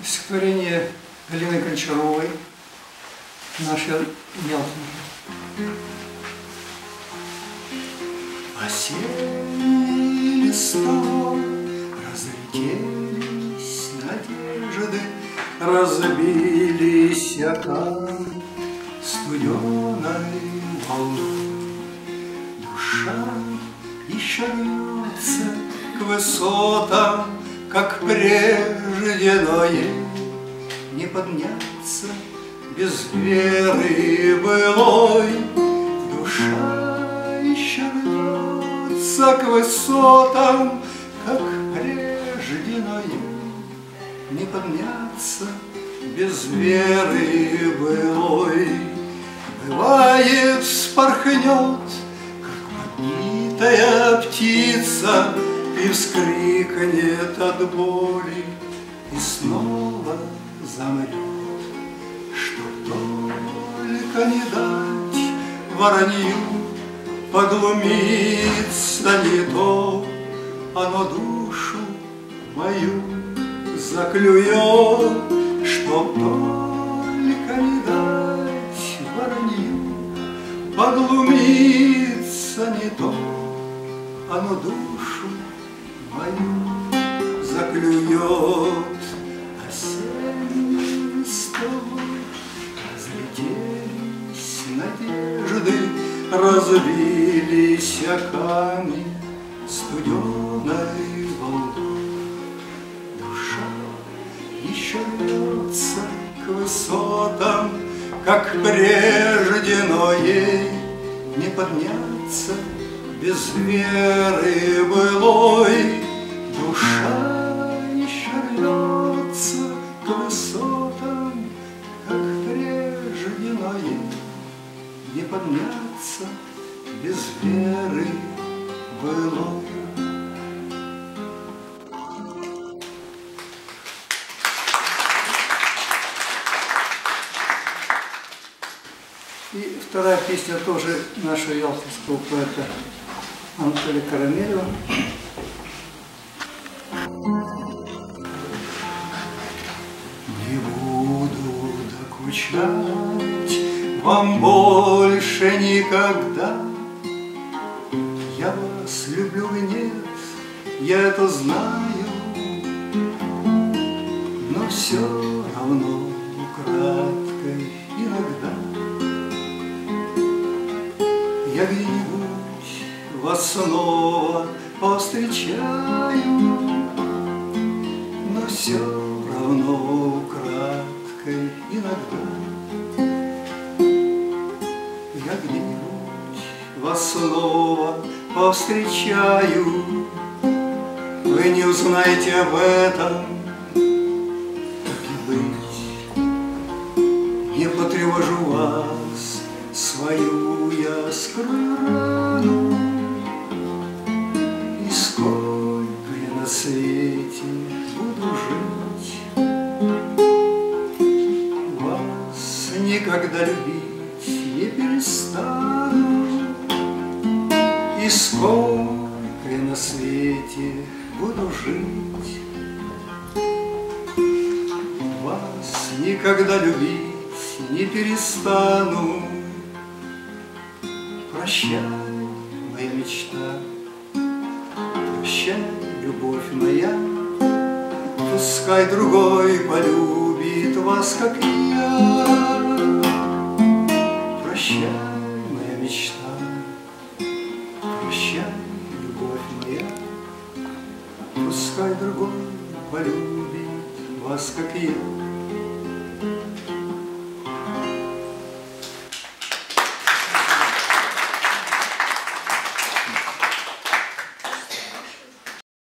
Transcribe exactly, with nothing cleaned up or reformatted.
Стихотворение Галины Гончаровой, нашей Ялтинки. Осенней листвой разлетелись надежды, разбились окна студеной волной. Душа еще рвется к высотам, как прежде, но ей не подняться без веры былой. Душа еще рвется к высотам, как прежде, но ей не подняться без веры былой. Бывает, вспорхнет, как подбитая птица, и вскрикнет от боли, и снова замрет. Чтоб только не дать воронью поглумиться, не то оно душу мою заклюет. Чтоб только не дать воронью поглумиться, не то оно душу мою заклюет. Осенней листвой разлетелись надежды, разбились оками студеной волной. Душа еще рвется к высотам, как прежде, но ей не подняться без веры былой. Душа еще рвется к высотам, как прежде, но ей не подняться без веры былой. И вторая песня тоже нашего ялтинского поэта Анатолия Карамелева. Не буду докучать вам больше никогда. Я вас люблю и нет, я это знаю, но все равно украдкой иногда я где-нибудь вас снова повстречаю, но все равно украдкой иногда я где-нибудь вас снова повстречаю. Вы не узнаете об этом, так и быть, не потревожу вас, свою я скрою рану. И сколько я на свете буду жить, вас никогда любить не перестану. И сколько я на свете буду жить, вас никогда любить не перестану. Прощай, моя мечта, прощай, любовь моя, пускай другой полюбит вас, как я. Прощай, моя мечта, прощай, любовь моя, пускай другой полюбит вас, как я.